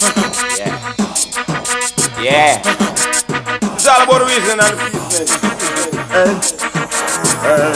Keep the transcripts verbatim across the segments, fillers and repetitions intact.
Yeah. Yeah. It's all about the reason and the business. Hey. Hey.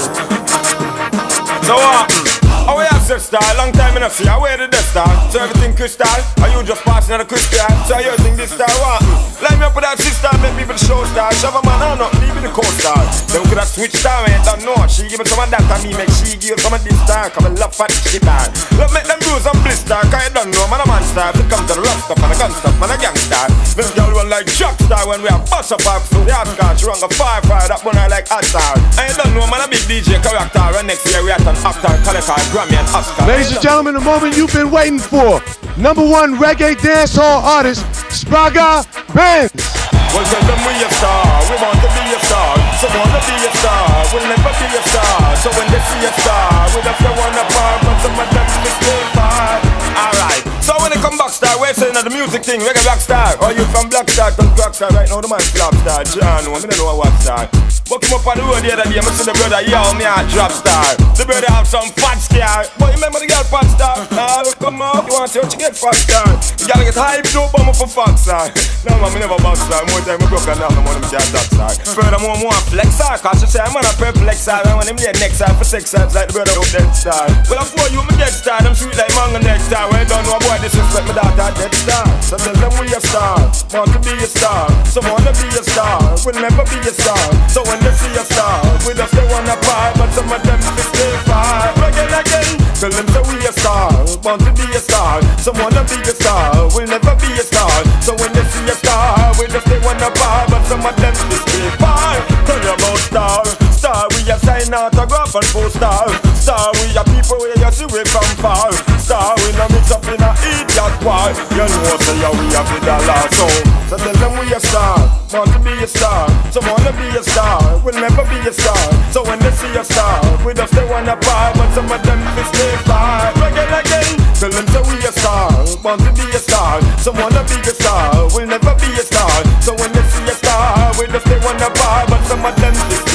So what? Uh, how we have set star? Long time in a see. I wear the death star. So everything crystal. Are you just passing on the crystal? So you think this star what? Line me up with that sister, make people show star. Shove a man on up, leave me the co-star. Then we could have switched star when you don't know. She give me some of that and me make she give some of this star. Come and love fat shit star. Love make them bruise and blister. Cause you don't know man a man star. If it comes to the rough stuff and the gun stuff, man a gangster. This girl run like Jack star when we have bust up our food. The hot car, she run a fire fire. That one I like hot star. And you don't know man a big D J character. And next year we at an actor, collect our Grammy and Oscar. Ladies and gentlemen, the moment you've been waiting for. Number one reggae dancehall artist, Spraga Benz. Well, tell them we a star, we want to be a star. So wanna be a star, we'll never be a star. So when they see a star, we just don't wanna part, but some of them will stay far. Alright, so when they come back star, we're saying that the music thing, reggae rock star. Or you from black star, from crack star, right now the man flop star. John, I don't know what star. But come up on the road the other day, I see the brother, yo, me a drop star. The brother have some fat scare. But you remember the girl fat star? Nah, come up, you want to see what you get fat star. You gotta get hyped up, but I'm for fat star. No man, me never box star. More time we broke and now no more them can't that star. Furthermore, more flex star. Cause she say I'm on a perplex star. And when them lay next star for sex star, like the brother up dead star. Well, before you me get star, them sweet like mango next star. When you don't know a boy disrespect me daughter dead star. So tell them we a star, want to be a star. So wanna be a star, will never be a star. So when they see a star, we just they wanna part, but some of them just stay far. Again, again, tell them say we a star, want to be a star. Some wanna be a star, will never be a star. So when they see a star, we just they wanna part, but some of them just stay far. Tell you about star, star we a sign autograph and post star. Star we a people where you see we from far. Star we no mix up in a idiot war. You know say yeah, we a be the last so. So tell them we a star, want to be a star. Some wanna be a star, will never be a star. So when they see a star, we just they wanna part, but some of them just stay far. Again, again, tell them say we a star, want to be a star. Some wanna be a star, will never be a star. So when they see a star, we just they wanna part, but some of them just